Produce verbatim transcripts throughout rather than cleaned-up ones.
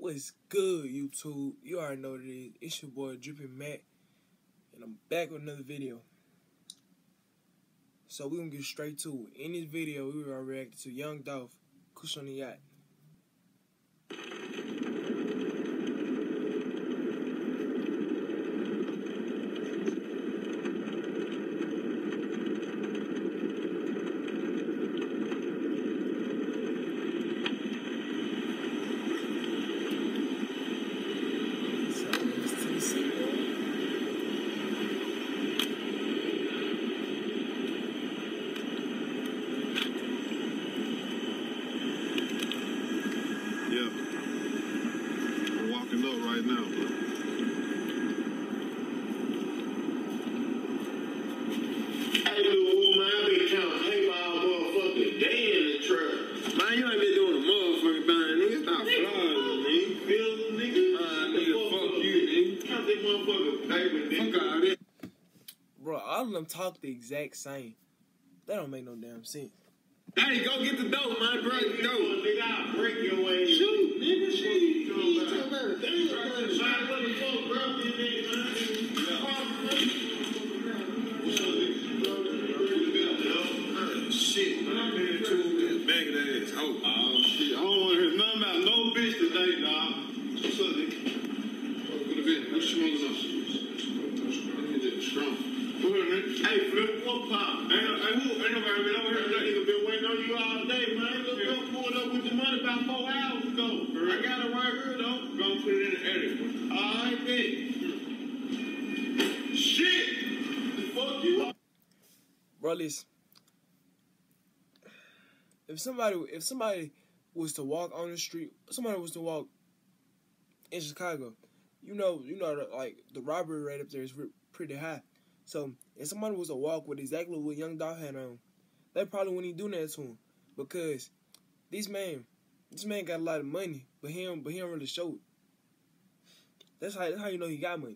What's good, YouTube? You already know what it is. It's your boy Drippin' Matt, and I'm back with another video. So we're gonna get straight to it. In this video, we were reacting to Young Dolph, Kush on the Yacht. Right now, bro. Hey, dude, man, I been counting paper all motherfucking day in the truck. Man, you ain't been doing a motherfucking thing, nigga. Stop flying, nigga. Feel the nigga? Uh, nigga, fuck you, nigga. Count that motherfucking paper, nigga. Fuck all that. Bro, all of them talk the exact same. That don't make no damn sense. Hey, go get the dope, man. Break the dope. Nigga, I'll break your way. Shoot, nigga, shoot. You talking about a thing, man. What the fuck, bro? This nigga, man. Shit, man. I'm here too. Back of that ass. Oh, oh, shit. I don't want to hear nothing about no bitch today, dog. What's up, nigga? What the bitch? What you want to know? Strong. Hey, Flip, what pop? Ain't, ain't, who, ain't nobody been over here. That nigga been waiting on you all day, man. Look, yeah. Pulled up with the money about four hours ago. I got it right here, though. Gonna put it in the edit. All right, bitch. Shit! The fuck you up? Bro, listen. If somebody, if somebody was to walk on the street, somebody was to walk in Chicago, you know, you know, like the robbery rate up there is pretty high. So if somebody was to walk with exactly what Young Dolph had on, they probably wouldn't do that to him, because this man, this man got a lot of money, but he don't, but he don't really show it. That's how that's how you know he got money.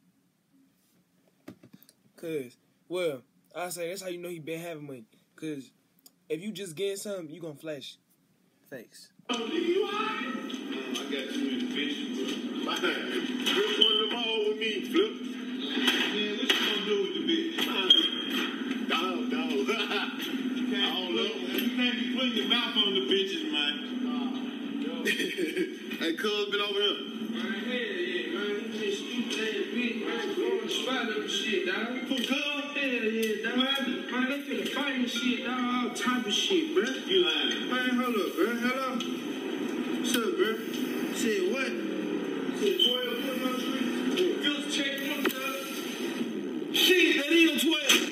Cause, well, I say that's how you know he been having money. Cause if you just get something, you gonna flash face. Oh, you alright? I got too many bitches, bro. Flip one of them all with me, Flip. Man, what you gonna do with the bitch? Dog, dog. I don't know. You can't be putting your mouth on the bitches, man. Hey, cuz been over here. Man, hell yeah, man. You just stupid ass bitch, man. Go on the spot and shit, dog. Who, cuz? Hell yeah, dog. Man, man, they finna fight and shit, dog. All type of shit, bro. You lying. Man, hold up, bro. Hello. What's up, bro? Said what? Said twelve foot on the street. Just check them, cuz. Shit, that is twelve.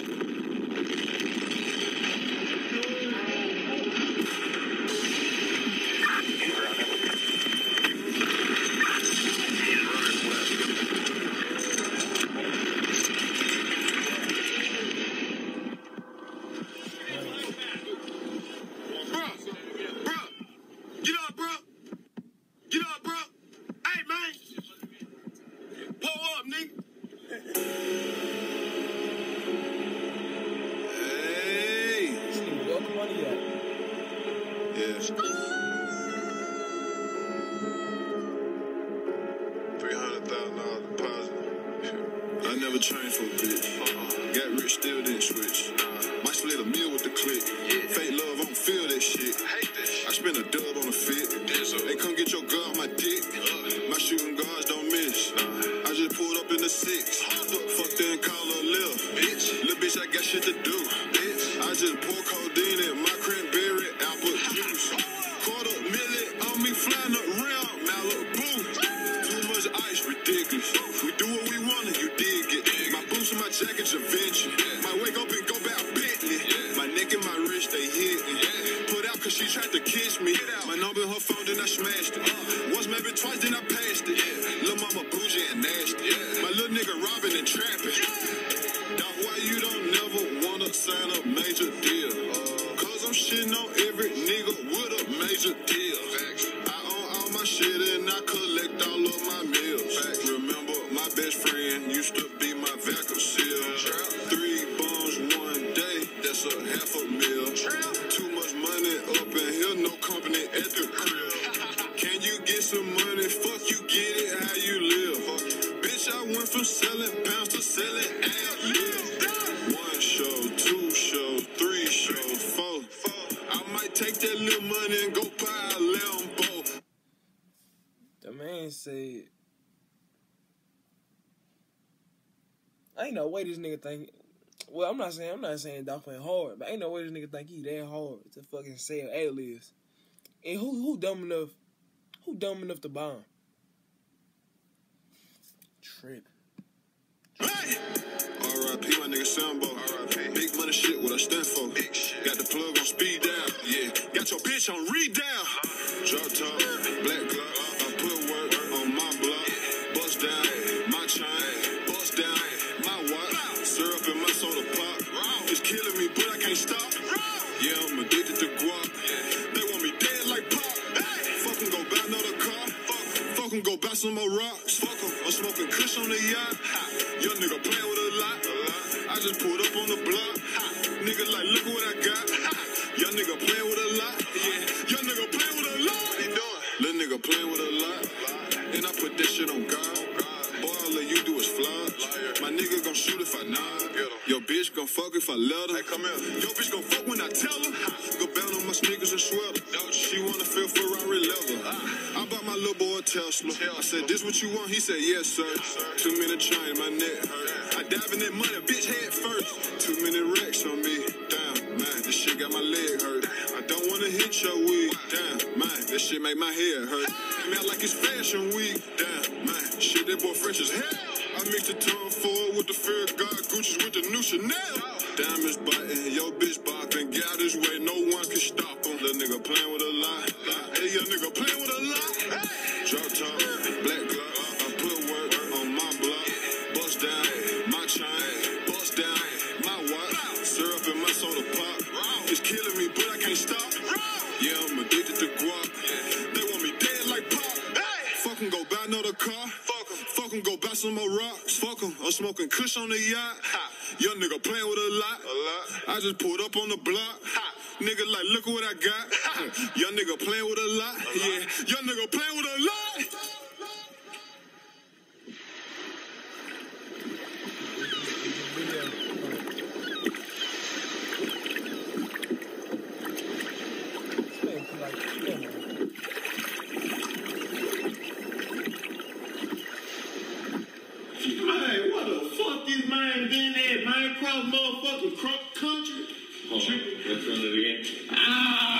three hundred thousand dollars deposit. I never changed for a bitch. Uh-uh. Got rich, still didn't switch. Uh, Might split a meal with the clique. Yeah. Fake love, I don't feel that shit. I hate that shit. I spend a dub on a fit. Hey, come get your girl on my dick. Uh, my shooting guards don't miss. Nah. I just pulled up in the six. Fucked her and call her lil' bitch. Little bitch, I got shit to do. Bitch. I just pour codeine in my cranberry apple juice. Quarter million on me flying around Malibu. Too much ice, ridiculous. We do what we want and you dig it. My boots and my jacket, your venture. My wake up and go back Bentley. My neck and my wrist, they hitting. Put out cause she tried to kiss me. My number in her phone, then I smashed it. Once, maybe twice, then I passed it. Lil' mama bougie and nasty. My little nigga robbing and trapping. Now why you don't never wanna sign a major deal? Cause I'm shitting on every nigga with a major deal. I own all my shit and I collect all of my meals. Remember my best friend used to be my vacuum seal. Three bombs one day, that's a half a meal. Too much money up in here, no company at the crib. Can you get some money, fuck you get it how you live. Bitch, I went from selling pounds to selling ad-libs. One show, two show, three show, four. I might take that little money and go buy a Lambo. The man said, ain't no way this nigga think. Well, I'm not saying I'm not saying Dolph ain't hard, but ain't no way this nigga think he that hard to fucking sell ad-libs. And who who dumb enough? Who dumb enough to buy him? Trip. Hey! R I P my nigga Sambo. R I P Big money shit, what I stand for. Big shit. Got the plug on speed down. Yeah. Got your bitch on read down. Drop top, black glock. I put work on my block. Bust down, my chain. Bust down, my watch. Syrup in my soda pop. It's killing me, but I can't stop. Yeah, I'm addicted to guap. They want me dead like pop. Fucking go buy another car. Fucking go buy some more rocks. Fuck 'em. I'm smoking kush on the yacht. Young nigga playing with a lot. I just pulled up on the block. Nigga like, look what I got. Young nigga playing with a lot. Yeah. Young nigga playing with a lot. What he doing? Little nigga playing with a lot. And I put that shit on God. Boy, all that you do is fly. My nigga gon' shoot if I nod. Your bitch gon' fuck if I let her. Hey, come here. Your bitch gon' fuck when I tell her. Go bound on my sneakers and sweater. She wanna feel Ferrari leather. I bought my little boy a Tesla. I said, this what you want? He said, yes, sir. Too many chains, my neck hurt. I dive in that money, bitch, head first. Too many racks on me. Damn, man, this shit got my leg hurt. I don't wanna hit your weed. Damn, man, this shit make my head hurt. Man, I like it's fashion week. Damn, man, shit, that boy French as hell. I mixed the Tom Ford with the Fear of God, Gucci's with the new Chanel. Diamonds biting, yo bitch bopping. Get out his way, no one can stop him. Little nigga playing with a lot. Hey, young nigga playing with a lot. Drop top, black glock. I put work on my block. Bust down, my chain. Bust down, my watch. Syrup in my soda pop. It's killing me, but I can't stop. Yeah, I'm addicted to guap. They want me dead like pop. Fucking go buy another car. Fucking go buy some more rocks. Fuck 'em, I'm smoking kush on the yacht. Young nigga playing with a lot. a lot. I just pulled up on the block. Nigga like, look what I got. Young nigga playing with a lot. a lot. Yeah, young nigga playing with a lot. Man, what the fuck this man been at, man? Cross motherfucking cross country. Hold on, let's run it again. Ah!